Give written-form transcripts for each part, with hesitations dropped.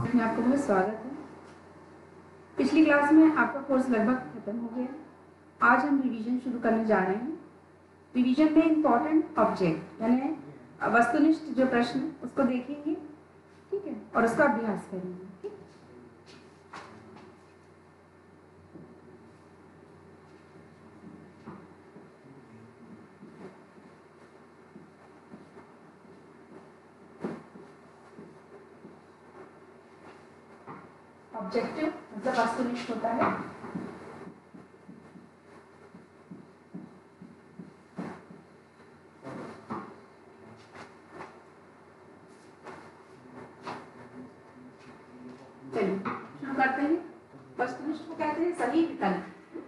में आपका बहुत स्वागत है। पिछली क्लास में आपका कोर्स लगभग खत्म हो गया। आज हम रिवीजन शुरू करने जा रहे हैं। रिवीजन में इम्पोर्टेंट ऑब्जेक्ट यानी वस्तुनिष्ठ जो प्रश्न उसको देखेंगे, ठीक है, और उसका अभ्यास करेंगे। ठीक, ऑब्जेक्टिव मतलब वस्तुनिष्ठ होता है। चलिए शुरू करते हैं। वस्तुनिष्ठ को कहते हैं सही विकल्प।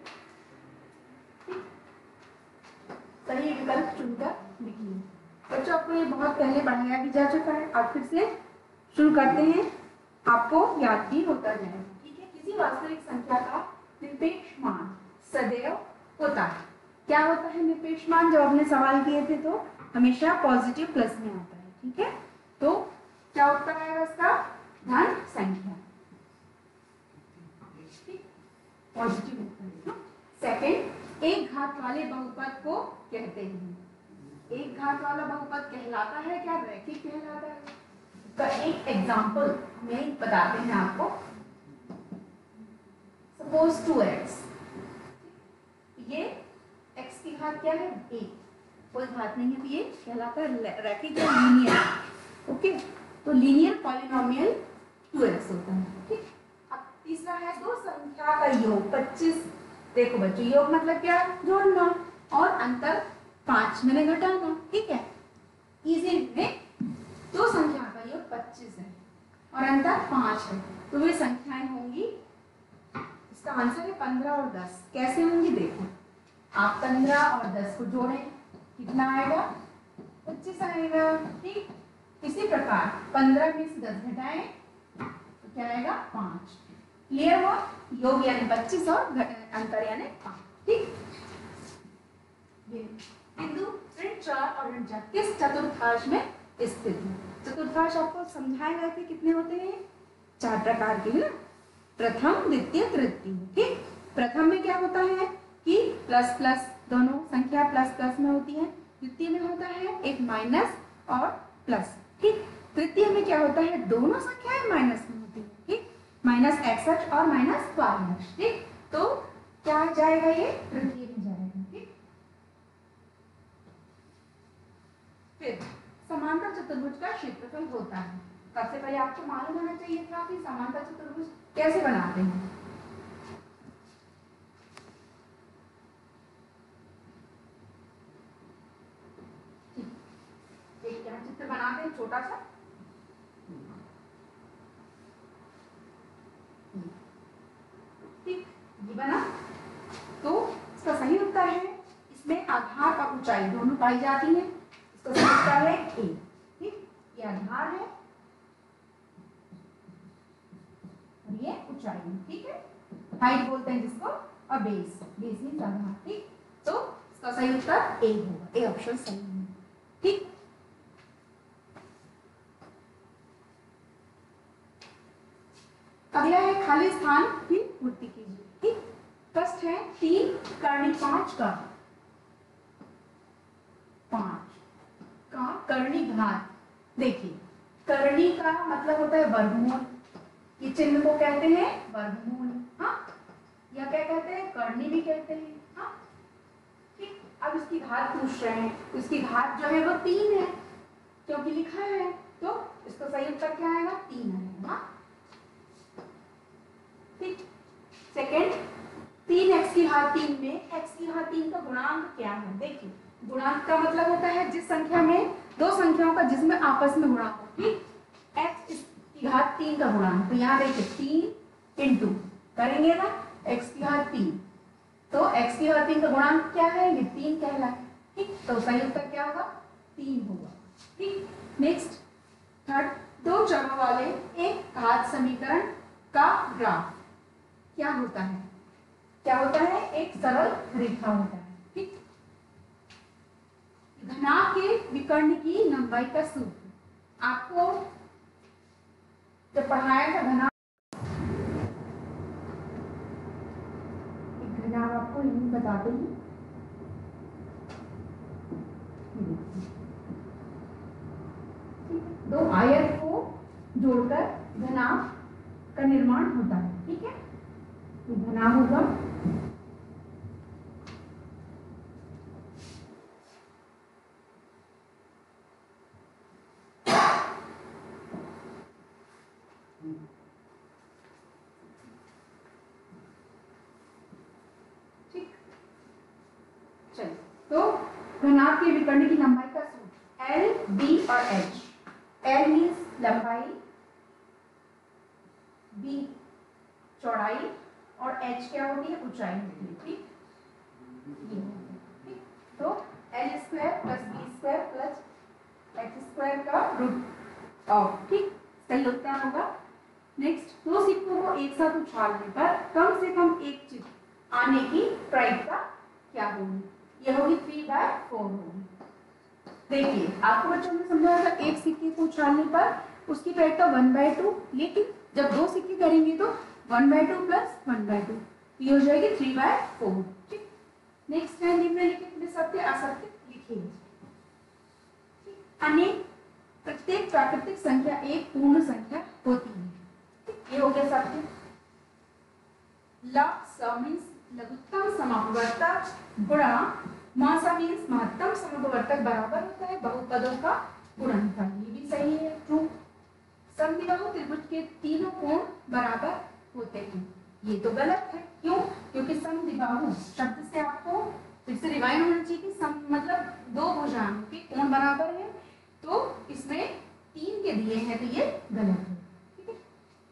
सही विकल्प चुनकर लिखिए। बच्चों, आपको ये बहुत पहले पढ़ाया भी जा चुका है। आप फिर से शुरू करते हैं, आपको याद भी होता जाएगा। ठीक है, किसी वास्तविक संख्या का निरपेक्ष मान सदैव होता है। क्या होता है निरपेक्ष मान? जब आपने सवाल किए थे तो हमेशा पॉजिटिव प्लस में आता है। ठीक है, तो क्या उत्तर आएगा इसका? धन संख्या। पॉजिटिव होता है। सेकंड, एक घात वाले बहुपद को कहते हैं। एक घात वाला बहुपद कहलाता है क्या? रैखिक कहलाता है। का एक एग्जांपल में बताते हैं आपको। सपोज 2x, ये x की घात क्या है? 1, कोई घात नहीं है, तो ये कहलाता है रैखिक या लीनियर। ओके, तो लीनियर पॉलिनोमियल 2x होता है। ठीक, अब तीसरा है दो संख्या का योग 25। देखो बच्चों, योग मतलब क्या? जोड़ना, और अंतर 5 मैंने घटाना। ठीक है, इजी में दो संख्या का योग 25 है और अंतर 5 है, तो वे संख्याएं होंगी। इसका आंसर है 15 और 10। कैसे होंगी? देखो, आप 15 और 10 को जोड़ें, कितना आएगा? 25 आएगा। ठीक, इसी प्रकार 15 में से 10 घटाएं तो क्या आएगा? 5। क्लियर हुआ? योग यानी 25 और अंतर यानी 5। ठीक, बिंदु ऋण 4 और ऋण 4 किस चतुर्थांश में स्थित है? चतुर्थांश आपको समझाएगा कि कितने होते हैं? 4 प्रकार के, है ना? प्रथम, द्वितीय, तृतीय। ठीक, प्रथम में क्या होता है कि प्लस प्लस, दोनों संख्या प्लस प्लस में होती है। द्वितीय में होता है एक माइनस और प्लस। ठीक, तृतीय में क्या होता है? दोनों संख्याएं माइनस में होती है। ठीक, माइनस x और माइनस y। ठीक, तो क्या जाएगा? ये तृतीय में जाएगा। ठीक, फिर समांतर चतुर्भुज का क्षेत्रफल होता है। सबसे पहले आपको मालूम होना चाहिए था कि समांतर चतुर्भुज कैसे बनाते हैं। एक यहाँ चित्र बनाते हैं छोटा सा। ठीक, ये बना, तो इसका सही उत्तर है, इसमें आधार और ऊंचाई दोनों पाई जाती है। इसका सही उत्तर है ए। ठीक, ये आधार है और ये ऊंचाई है। ठीक है, हाइट बोलते हैं जिसको, और बेस, बेस मींस आधार। ठीक, तो इसका सही उत्तर ए होगा। ए ऑप्शन सही है। ठीक, अगला है खाली स्थान की पूर्ति कीजिए। ठीक, फर्स्ट है 3 कर्णी 5 का कर्णी घात। देखिए, कर्णी का मतलब होता है वर्गमूल। ये चिन्ह को कहते हैं वर्गमूल। हाँ, या क्या कहते हैं? कर्णी भी कहते हैं। हाँ, ठीक, अब इसकी घात पूछ रहे हैं, तो इसकी घात जो है वो 3 है, क्योंकि लिखा है, तो इसका सही उत्तर क्या आएगा? 3 आएगा। हाँ, ठीक, सेकेंड, 3x की घात 3 में x की घात 3 का गुणांक क्या है? देखिए, गुणांक का मतलब होता है जिस संख्या में दो संख्याओं का जिसमें आपस में गुणा हो। ठीक, x की घात 3 का गुणांक, तो यहाँ देखिए 3 इंटू करेंगे ना x की घात 3, तो x की घात 3 का गुणांक क्या है? ये 3 कहलाए। ठीक, तो सही उत्तर क्या होगा? 3 होगा। ठीक, नेक्स्ट, थर्ड, दो चरों वाले एक घात समीकरण का ग्राफ क्या होता है? क्या होता है? एक सरल रेखा होता है। ठीक, घनाभ के विकर्ण की लंबाई का सूत्र आपको जब पढ़ाया था घनाभ, घनाभ आपको यही बताते हैं। दो आयत को जोड़कर घनाभ का निर्माण होता है। ठीक है, तो घनाभ होगा ठीक। चलिए, तो घनाभ के विकर्ण की लंबाई का सूत्र L, B और H। L मीन्स लंबाई, B चौड़ाई और H क्या होती है, ऊंचाई होती है। ठीक, तो L square plus B square plus H square का रूट ऑफ, ठीक, सही उत्तर होगा। नेक्स्ट, दो सिक्कों को एक साथ उछालने पर कम से कम एक चिन्ह आने की प्रायिकता क्या होगी? यह होगी 3/4 होगी। देखिए, आपको बच्चों ने समझाया था एक सिक्के को उछालने पर उसकी प्रायिकता 1/2, लेकिन जब दो सिक्के करेंगे तो 1/2 प्लस 1/2, ये हो जाएगी 3/4। ठीक, नेक्स्ट है निम्नलिखित में सत्य असत्य लिखिए। अनेक प्रत्येक प्राकृतिक संख्या एक पूर्ण संख्या होती है। ये हो गया सत्य। लघु मीन्स लघुत्तम समवर्तक गुणा मासा मीन्स महत्तम समवर्तक बराबर होता है बहुपदों का गुणनफल, ये भी सही है, ट्रू। समद्विबाहु त्रिभुज के तीनों कोण बराबर होते हैं, ये तो गलत है। क्यों? क्योंकि समद्विबाहु शब्द से आपको फिर से रिवाइंड होना चाहिए कि सम मतलब दो भुजाओं के कोण बराबर है, तो इसमें 3 के दिए हैं तो ये गलत है। ठीक है,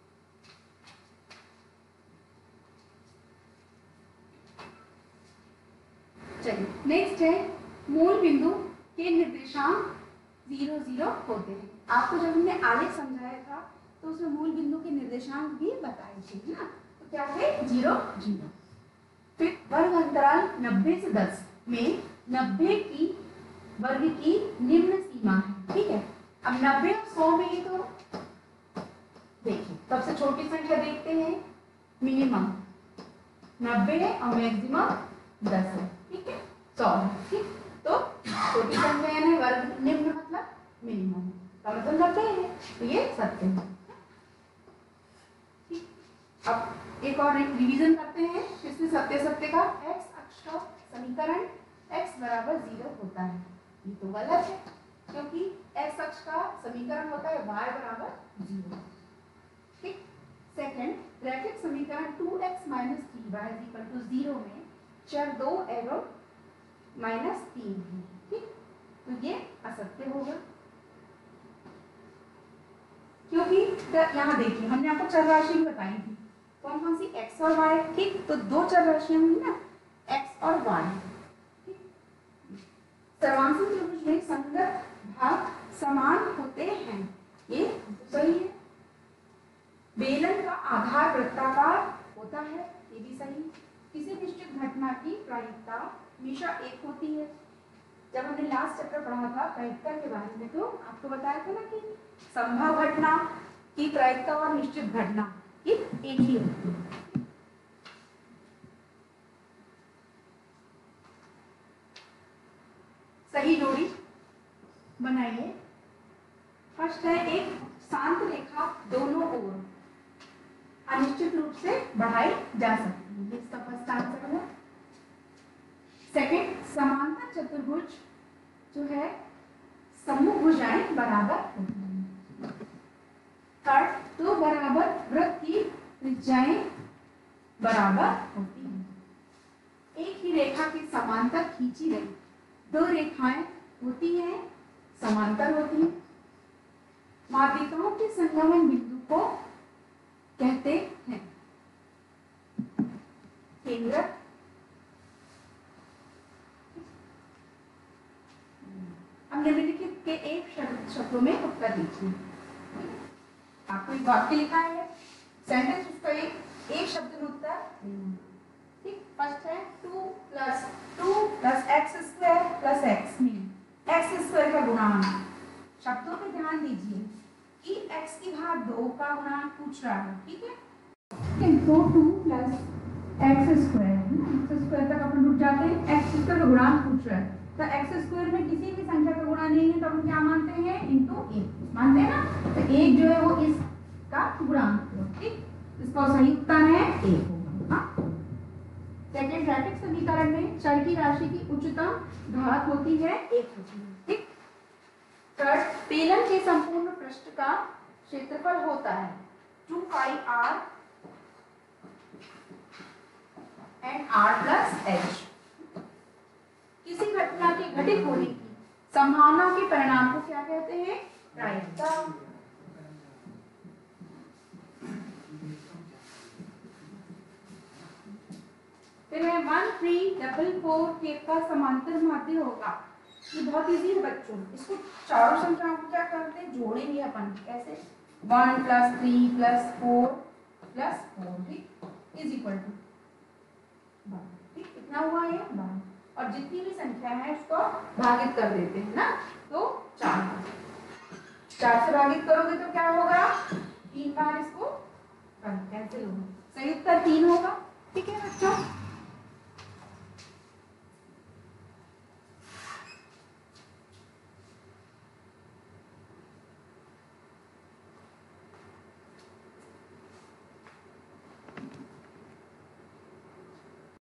चलिए नेक्स्ट है मूल बिंदु के निर्देशांक 0 0 होते हैं। आपको जब हमने आलेख समझाया था तो उसमें मूल बिंदु के निर्देशांक भी बताए थे ना, तो क्या थे 0 0। फिर वर्ग अंतराल 90 से 10 में 90 की वर्ग की निम्न सीमा है। ठीक है, अब 90 और 100 में ये तो देखिए सबसे छोटी संख्या देखते हैं, मिनिमम 90 है और मैक्सिमम 10 है। ठीक है, 100 है। ठीक, तो छोटी संख्या है वर्ग निम्न मतलब मिनिमम का मतलब 90 है, तो ये सत्य है। ठीक, अब एक और रिवीजन करते हैं इसमें सत्य सत्य का। x अक्ष का समीकरण x बराबर 0 होता है, ये तो गलत है क्योंकि x अक्ष का समीकरण होता है y बराबर 0। ठीक, सेकंड रैखिक समीकरण 2x - 3y 0 में चर 2 एवं -3 है। ठीक, तो ये असत्य होगा क्योंकि यहाँ देखिए हमने आपको चर राशि बताई थी, कौन कौन सी, x और y। ठीक, तो दो चर राशियां हुई ना, x और y। ठीक, सर्वांशी त्रिभुज में संगत भाग समान होते हैं, ये सही है। बेलन का आधार वृत्ताकार होता है, ये भी सही। किसी निश्चित घटना की प्रायिकता हमेशा एक होती है। जब हमने लास्ट चैप्टर पढ़ा था प्रायिकता के बारे में तो आपको बताया था ना कि संभव घटना की प्रायिकता और निश्चित घटना की एक ही होती है। सही जोड़ी बनाइए। फर्स्ट है एक शांत रेखा दोनों ओर अनिश्चित रूप से बढ़ाई जा सकती है, इसका फर्स्ट आंसर है। सेकंड, समांतर चतुर्भुज जो है सम्मुख भुजाएं बराबर होती हैं। थर्ड, दो बराबर वृत्त की त्रिज्याएं बराबर होती हैं। एक ही रेखा के समांतर खींची गई दो रेखाएं होती हैं, समांतर होती हैं। माध्यिकाओं के संगमन बिंदु को कहते हैं केंद्रक। अब निम्नलिखित के एक शब्दों में उत्तर दीजिए। आपको एक वाक्य लिखा है, सेंटेंस, उसका एक शब्द में उत्तर। ठीक, फर्स्ट है 2 + x² + x में x² का गुणांक। शब्दों पे ध्यान दीजिए, कि x की घात 2 का गुणांक पूछ रहा है, ठीक है। तो 2 प्लस एक्स स्क्वायर तक अपन रुक जाते हैं। एक्स स्क्वायर का गुणांक पूछ रहा है, तो एक्स स्क्वायर में किसी भी संख्या का गुणा नहीं है तो हम क्या मानते हैं, इनटू एक मानते हैं ना। तो एक जो है वो इसका गुणांक होगा, ठीक। इसका सही उत्तर है एक होगा। हाँ, सेकंड रैखिक समीकरण में चर की राशि की उच्चतम घात होती है एक होती है, ठीक। थर्ड, बेलन के संपूर्ण पृष्ठ का क्षेत्रफल होता है 2 pi r and r plus h। किसी घटना के घटित होने की संभावना के परिणाम को क्या कहते हैं, प्रायिकता। फिर है 1 3 4 4 टेप का समांतर माध्य होगा। ये बहुत इजी है बच्चों, इसको चारों संख्याओं को क्या करते हैं, जोड़ेंगे अपन। कैसे, 1 प्लस 3 प्लस 4 प्लस 4, ठीक, इज इक्वल टू 12, ठीक। कितना हुआ ये 12, और जितनी भी संख्या है उसको भागित कर देते हैं ना, तो 4 से भागित करोगे तो क्या होगा, 3 बार इसको कैंसिल होगा, सही उत्तर 3 होगा, ठीक है बच्चों।